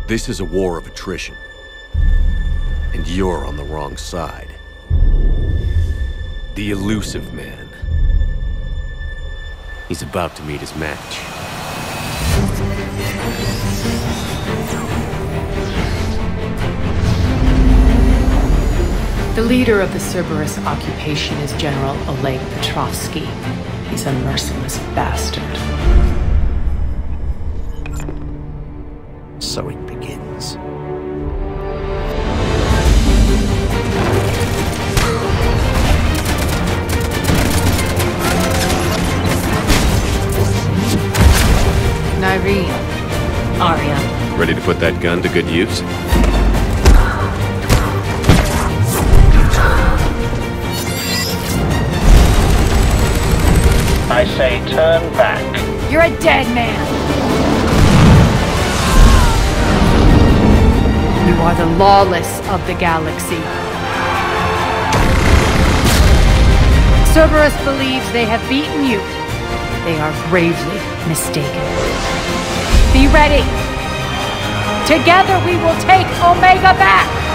This is a war of attrition. And you're on the wrong side. The elusive man. He's about to meet his match. The leader of the Cerberus occupation is General Oleg Petrovsky. He's a merciless bastard. So it begins. Nyreen. Aria. Ready to put that gun to good use? I say turn back. You're a dead man! You are the lawless of the galaxy. Cerberus believes they have beaten you. They are gravely mistaken. Be ready! Together we will take Omega back!